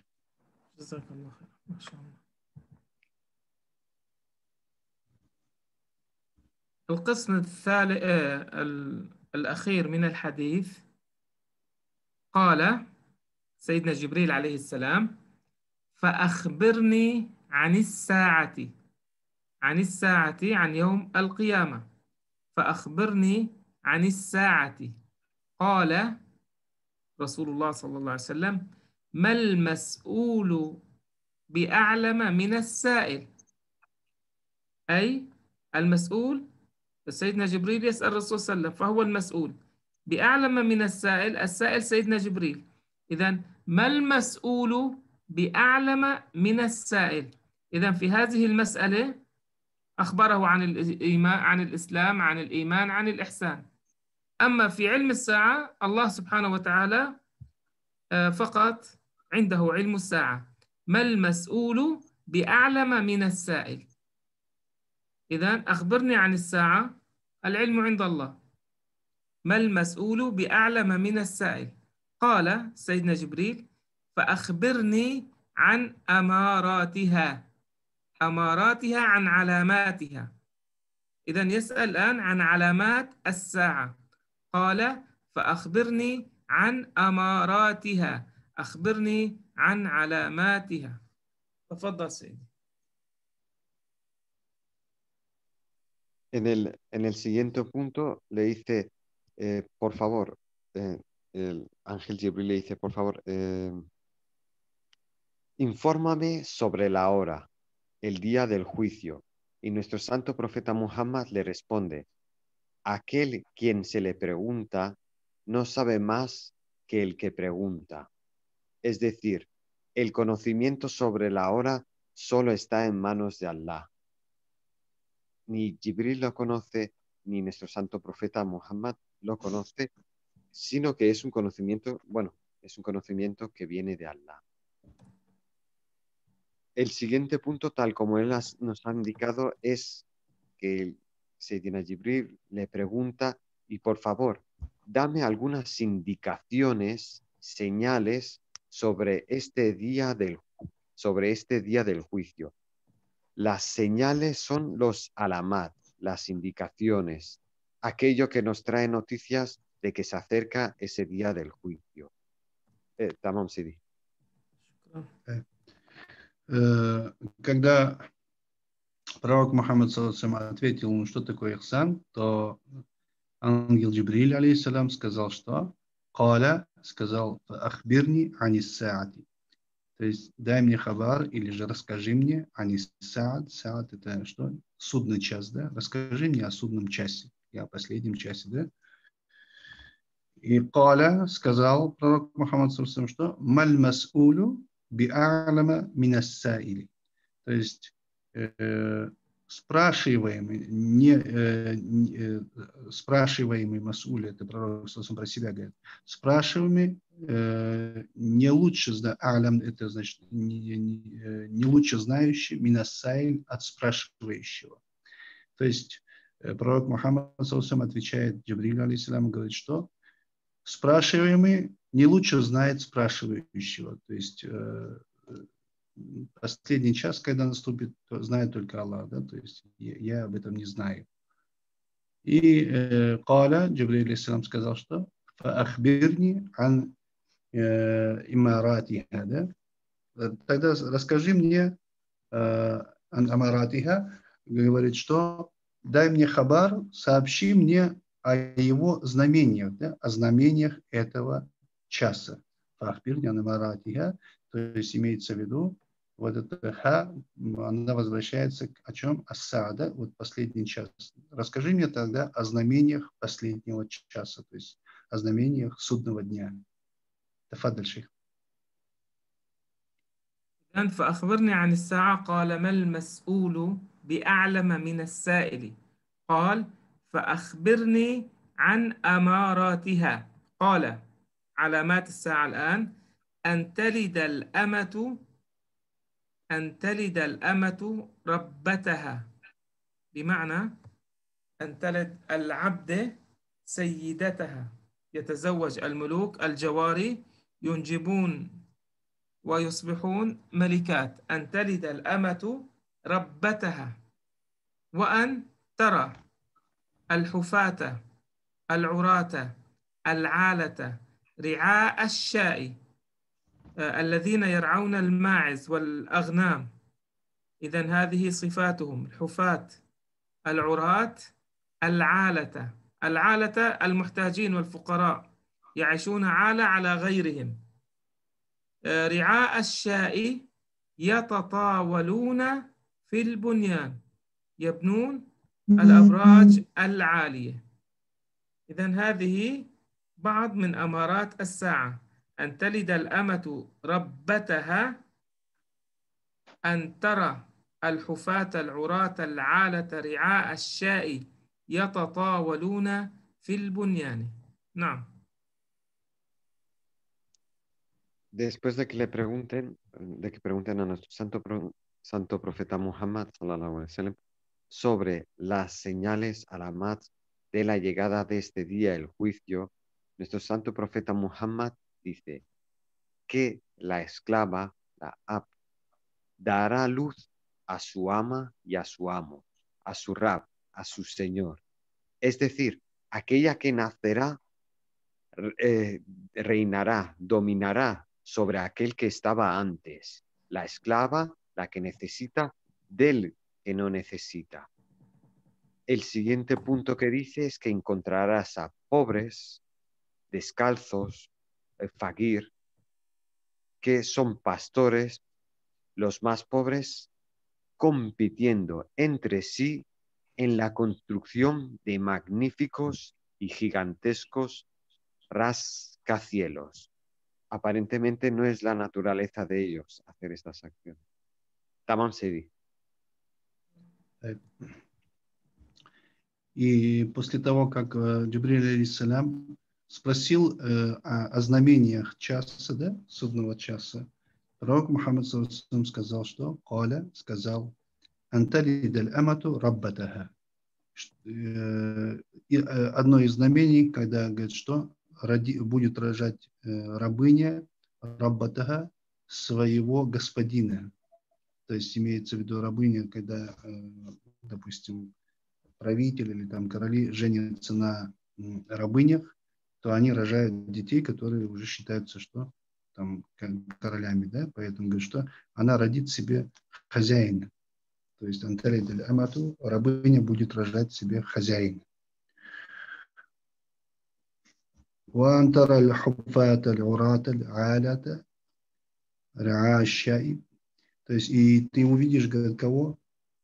القسم الثالث الأخير من الحديث قال سيدنا جبريل عليه السلام فأخبرني عن الساعة عن الساعة عن يوم القيامة فأخبرني عن الساعة قال رسول الله صلى الله عليه وسلم ما المسؤول بأعلم من السائل أي المسؤول سيدنا جبريل يسأل الرسول صلى الله عليه وسلم فهو المسؤول بأعلم من السائل السائل سيدنا جبريل إذن ما المسؤول بأعلم من السائل إذن في هذه المسألة أخبره عن الإيمان عن الإسلام عن الإيمان عن الإحسان أما في علم الساعة الله سبحانه وتعالى فقط عنده علم الساعة ما المسؤول بأعلم من السائل إذا أخبرني عن الساعة، العلم عند الله، ما المسؤول بأعلم من السائل. قال سيدنا جبريل: فأخبرني عن أماراتها. أماراتها عن علاماتها. إذا يسأل الآن عن علامات الساعة. قال: فأخبرني عن أماراتها، أخبرني عن علاماتها. تفضل سيدي. En el, en el siguiente punto le dice, eh, por favor, eh, el ángel Jibril le dice, por favor, eh, infórmame sobre la hora, el día del juicio. Y nuestro santo profeta Muhammad le responde, aquel quien se le pregunta no sabe más que el que pregunta. Es decir, el conocimiento sobre la hora solo está en manos de Allah. Ni Jibril lo conoce, ni nuestro santo profeta Muhammad lo conoce, sino que es un conocimiento, bueno, es un conocimiento que viene de Allah. El siguiente punto, tal como él has- nos ha indicado, es que el Seydina Jibril le pregunta, y por favor, dame algunas indicaciones, señales sobre este día del, sobre este día del juicio. Las señales son los alamat, las indicaciones, aquello que nos trae noticias de que se acerca ese día del juicio. Eh, tamam, Sidi. Э, Когда пророк Мухаммад саллаллаху алейхи ва саллям ответил ему, что такое ихсан, то ангел Джибриль, алейхиссалям, сказал, что? Каля, сказал, ахбирни анис-саати. То есть, дай мне хабар, или же расскажи мне анис-саат. Саат это что? Судный час, да? Расскажи мне о судном часе, и о последнем часе, да? И Каля, сказал пророк Мухаммад саллаллаху алейхи ва саллям, что? Маль мас'улю би'алама минас-саили. То есть, э, спрашиваемый, не, э, не, э, спрашиваемый мас'уль, это пророк саллаллаху про себя говорит, спрашиваемый э, не лучше, алям, это значит не, не, не лучше знающий минасайль от спрашивающего. То есть э, пророк Мухаммад саллаллаху отвечает Джибрилю алейхиссаляму, говорит, что спрашиваемый не лучше знает спрашивающего. То есть э, последний час, когда наступит, то знает только Аллах, да, то есть я, я об этом не знаю. И э, Каля, Джибриль алейхиссалям сказал, что «Фаахбирни ан э, имаратиха», да? Тогда расскажи мне э, ан амаратиха, говорит, что дай мне хабар, сообщи мне о его знамениях, да, о знамениях этого часа. «Фаахбирни ан амаратиха», то есть имеется в виду, вот это ха, она возвращается к о чем? Асада, вот последний час. Расскажи мне тогда о знамениях последнего часа, то есть о знамениях судного дня. تفضل شيخ. فأخبرني عن الساعة. قال: ما المسؤول بأعلم من السائل. قال: فأخبرني عن أماراتها. قال: علامات الساعة الآن أن تلد الأمة أن تلد الأمة ربتها، بمعنى أن تلد العبد سيدتها. يتزوج الملوك الجواري، ينجبون ويصبحون ملكات. أن تلد الأمة ربتها، وأن ترى الحفاة العراة العالة رعاء الشاء الذين يرعون الماعز والأغنام. إذن هذه صفاتهم: الحفاة العراة العالة. العالة المحتاجين والفقراء، يعيشون عالة على غيرهم. رعاء الشاء يتطاولون في البنيان، يبنون الأبراج العالية. إذن هذه بعض من أمارات الساعة: أن تلد الأمة ربتها، أن ترى الحفاة العراة العالة رعاء الشاء يتطاولون في البنيان. نعم. Después de que le pregunten, de que pregunten a nuestro santo, pro- santo profeta Muhammad, sallallahu alaihi wasallam, sobre las señales alamat de la llegada de este día, el juicio, nuestro santo profeta Muhammad dice que la esclava, la Ab, dará luz a su ama y a su amo, a su Rab, a su Señor. Es decir, aquella que nacerá eh, reinará, dominará sobre aquel que estaba antes. La esclava, la que necesita, del que no necesita. El siguiente punto que dice es que encontrarás a pobres, descalzos, eh, fagir, que son pastores, los más pobres, compitiendo entre sí en la construcción de magníficos y gigantescos rascacielos. Aparentemente no es la naturaleza de ellos hacer estas acciones. Tamam Sedi. И после того, как Джибриль алейхиссалям спросил э, о, о знамениях часа, да, судного часа, пророк Мухаммад саллаллаху алейхи ва саллям сказал, что Каля сказал: «Анталидаль амату раббатаха». Одно из знамений, когда говорит, что роди, будет рожать э, рабыня раббатаха, своего господина. То есть имеется в виду рабыня, когда, э, допустим, правитель или там короли женятся на рабынях, то они рожают детей, которые уже считаются, что там королями, да, поэтому говорит, что она родит себе хозяина. То есть анталидаль амату, рабыня будет рожать себе хозяина. Вантара аль-хуфата аль-урата аль-алята ра'ашаи. То есть и ты увидишь, говорит, кого?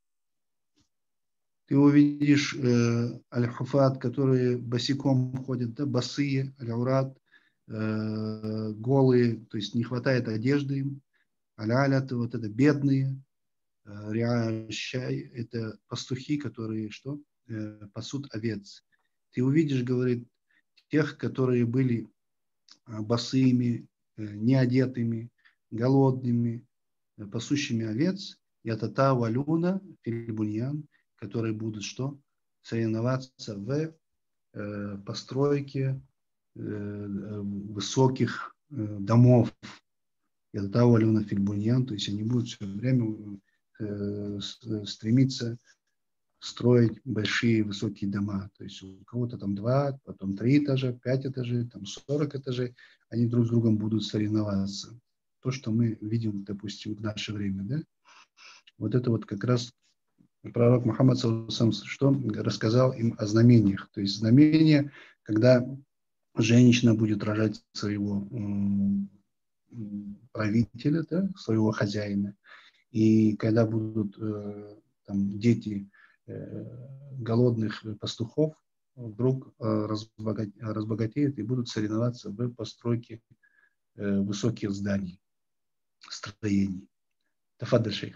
Ты увидишь э, аль-хуфат, которые босиком ходят, да, босые, аль-урат, э, голые, то есть не хватает одежды им, аль-алят, вот это бедные, э, риашай, это пастухи, которые что? Э, пасут овец. Ты увидишь, говорит, тех, которые были э, босыми, э, неодетыми, голодными, э, пасущими овец, ятата валюна фильбуньян, которые будут что? Соревноваться в э, постройке э, высоких э, домов. Это валюна фильбуньян, то есть они будут все время э, стремиться строить большие высокие дома. То есть у кого-то там два, потом три этажа, пять этажей, там сорок этажей, они друг с другом будут соревноваться. То, что мы видим, допустим, в наше время, да? Вот это вот как раз пророк Мухаммад что рассказал им о знамениях. То есть знамения, когда женщина будет рожать своего правителя, да, своего хозяина, и когда будут там дети голодных пастухов, вдруг разбогатеют и будут соревноваться в постройке высоких зданий, строений. Тафаддаль шейх.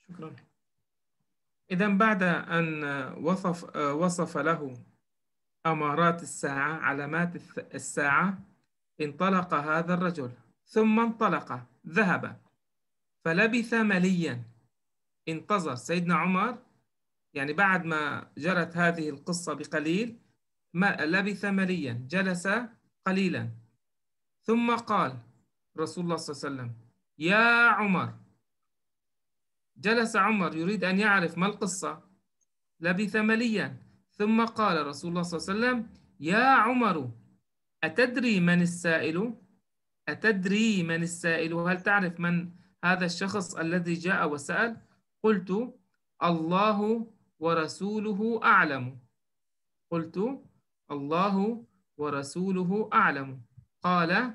إذا بعد أن وصف وصف له أمارات الساعة، علامات الساعة، انطلق هذا الرجل، ثم انطلق ذهب فلبث مليا. انتظر سيدنا عمر، يعني بعد ما جرت هذه القصة بقليل، ما لبث مليا، جلس قليلا، ثم قال رسول الله صلى الله عليه وسلم: يا عمر. جلس عمر يريد أن يعرف ما القصة، لبث مليا، ثم قال رسول الله صلى الله عليه وسلم: يا عمر أتدري من السائل؟ أتدري من السائل؟ هل تعرف من هذا الشخص الذي جاء وسأل؟ قلت: الله ورسوله أعلم. قلت: الله ورسوله أعلم. قال: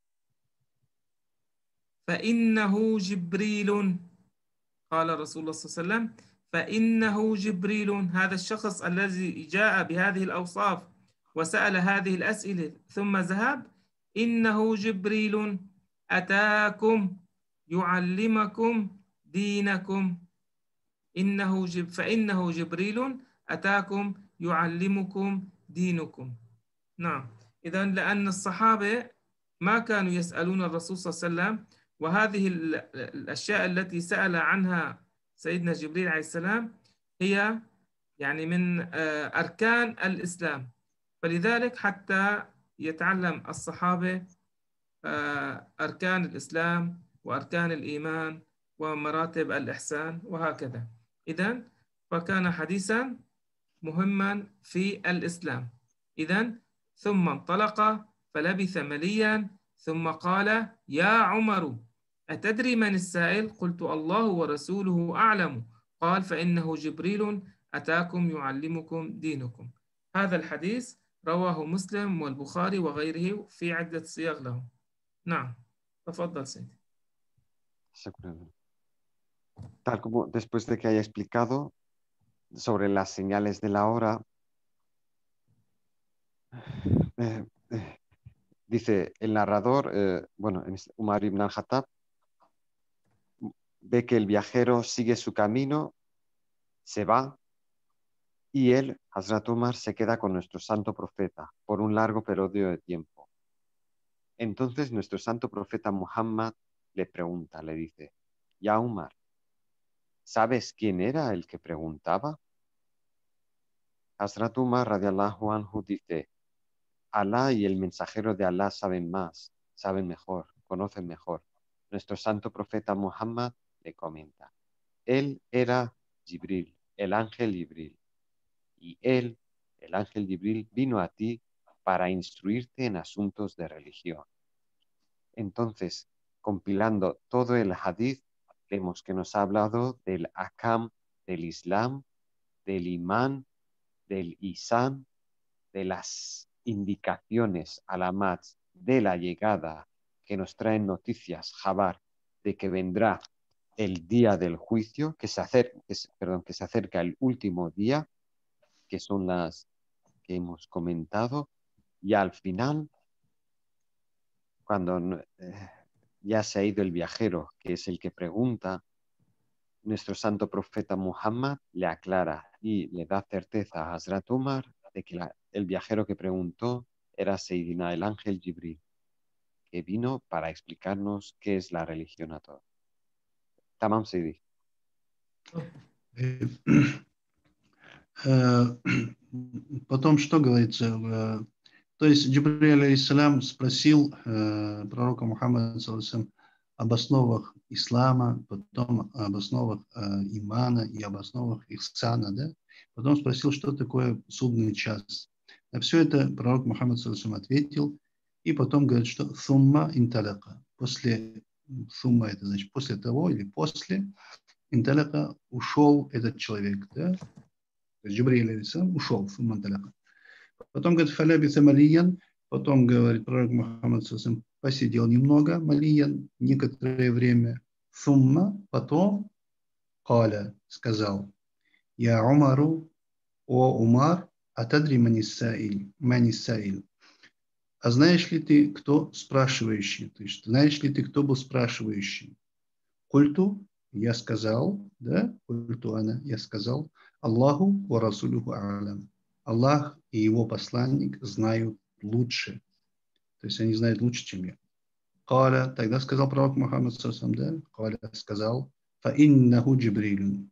فإنه جبريل. قال رسول الله صلى الله عليه وسلم: فإنه جبريل. هذا الشخص الذي جاء بهذه الأوصاف وسأل هذه الأسئلة ثم ذهب، إنه جبريل أتاكم يعلمكم دينكم. إنه جب فإنه جبريل أتاكم يعلمكم دينكم. نعم، إذن لأن الصحابة ما كانوا يسألون الرسول صلى الله عليه وسلم، وهذه الأشياء التي سأل عنها سيدنا جبريل عليه السلام هي يعني من أركان الإسلام. فلذلك حتى يتعلم الصحابة أركان الإسلام وأركان الإيمان ومراتب الإحسان وهكذا. إذن فكان حديثا مهما في الإسلام. إذن ثم انطلق فلبث مليا ثم قال: يا عمر أتدري من السائل؟ قلت: الله ورسوله أعلم. قال: فإنه جبريل أتاكم يعلمكم دينكم. هذا الحديث رواه مسلم والبخاري وغيره في عدة صيغ له. نعم، تفضل سيدي. Tal como después de que haya explicado sobre las señales de la hora, eh, eh, dice el narrador, eh, bueno, Umar ibn al-Khattab, ve que el viajero sigue su camino, se va, y él, Hazrat Umar, se queda con nuestro santo profeta por un largo periodo de tiempo. Entonces nuestro santo profeta Muhammad le pregunta, le dice: Ya Umar, ¿sabes quién era el que preguntaba? Hazrat Umar radiallahu anhu dice: Alá y el mensajero de Alá saben más, saben mejor, conocen mejor. Nuestro santo profeta Muhammad le comenta: Él era Jibril, el ángel Jibril. Y él, el ángel Jibril, vino a ti para instruirte en asuntos de religión. Entonces, compilando todo el hadith, vemos que nos ha hablado del akam, del islam, del imán, del ihsan, de las indicaciones alamats de la llegada que nos traen noticias, jabar, de que vendrá el día del juicio, que se acerca, que se, perdón, que se acerca el último día, que son las que hemos comentado, y al final, cuando eh, ya se ha ido el viajero, que es el que pregunta, nuestro santo profeta Muhammad le aclara y le da certeza a Hazrat Umar de que la, el viajero que preguntó era Seydina el ángel Jibril, que vino para explicarnos qué es la religión a todos. Tamam, Seydi. Потом что говорится? То есть Джибриль алейхиссалям спросил э, пророка Мухаммада саллаллаху об основах ислама, потом об основах э, имана и об основах ихсана, да? Потом спросил, что такое судный час. На все это пророк Мухаммад саллаллаху ответил, и потом говорит, что сумма инталяка. После сумма это значит после того или после инталяка ушел этот человек, да? То есть Джибриль алейхиссалям ушел, сумма инталяка. Потом говорит, фалябиса малиян, потом, говорит пророк Мухаммад саллаллаху посидел немного, малиян, некоторое время, сумма, потом, каля, сказал, я Умару, о Умар, атадри манисаиль, манисаиль. А знаешь ли ты, кто спрашивающий? То есть, знаешь ли ты, кто был спрашивающий? Культу, я сказал, да, культу она, я сказал, Аллаху ва расулюху а'лам. Аллах и его посланник знают лучше. То есть они знают лучше, чем я. Каля, тогда сказал пророк Мухаммад саллаллаху алейхи ва саллям, Каля сказал, фаиннаху Джибрилюн.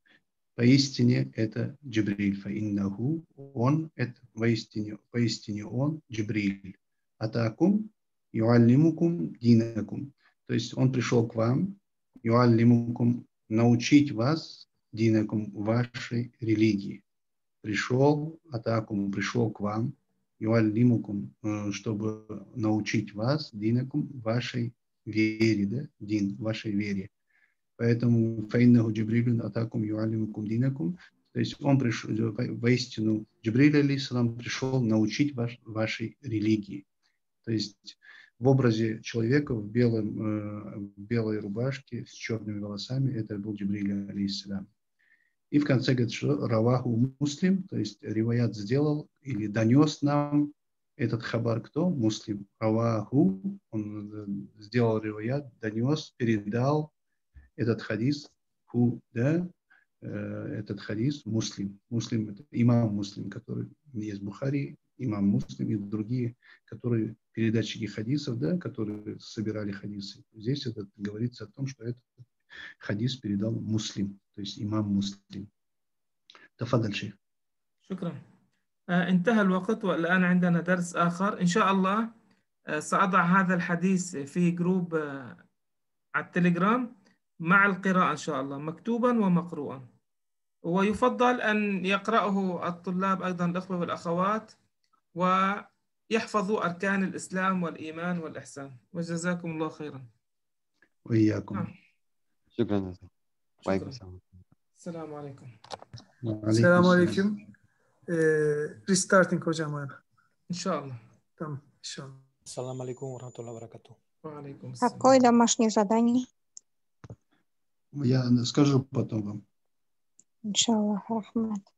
Поистине это Джибриль. Фаиннаху, он, это поистине, поистине он, Джибриль. Атакум, юаллимукум динакум. То есть он пришел к вам, юаллимукум, научить вас динакум, вашей религии. Пришел, атакум, пришел к вам, юаллимукум, чтобы научить вас, динакум, вашей вере, да, дин, вашей вере. Поэтому фаиннаху Джибрилюн атакум юаллимукум динакум, то есть он пришел, воистину, Джибриль алейхиссалам пришел научить ваш, вашей религии. То есть в образе человека в, белом, в белой рубашке с черными волосами, это был Джибриль алейхиссалам. И в конце говорит, что раваху муслим, то есть риваят сделал или донес нам этот хабар кто? Муслим. Раваху, он сделал риваят, донес, передал этот хадис, ху, да, этот хадис муслим. Муслим это имам муслим, который есть Бухари, имам муслим и другие, которые передатчики хадисов, да, которые собирали хадисы. Здесь это говорится о том, что этот хадис передал муслим, то есть имам муслим. تفضل شيخ. شكرا. آه، انتهى الوقت والآن عندنا درس آخر إن شاء الله. آه، سأضع هذا الحديث في جروب آه، على التليجرام مع القراءة إن شاء الله مكتوبا ومقروءا، ويفضل أن يقرأه الطلاب أيضا الأخوة والأخوات ويحفظوا أركان الإسلام والإيمان والإحسان، وجزاكم الله خيرا. وإياكم. نعم. شكرا جزيلا. وعليكم شكرا. السلام. السلام عليكم. وعليكم السلام السلام. عليكم. ريستارتنج hocam abi. إن شاء الله. Tamam inşallah. Assalamu alaikum warahmatullahi wabarakatuh. وعليكم السلام. Какое домашнее задание? Я скажу потом вам. Иншаллах рахмат.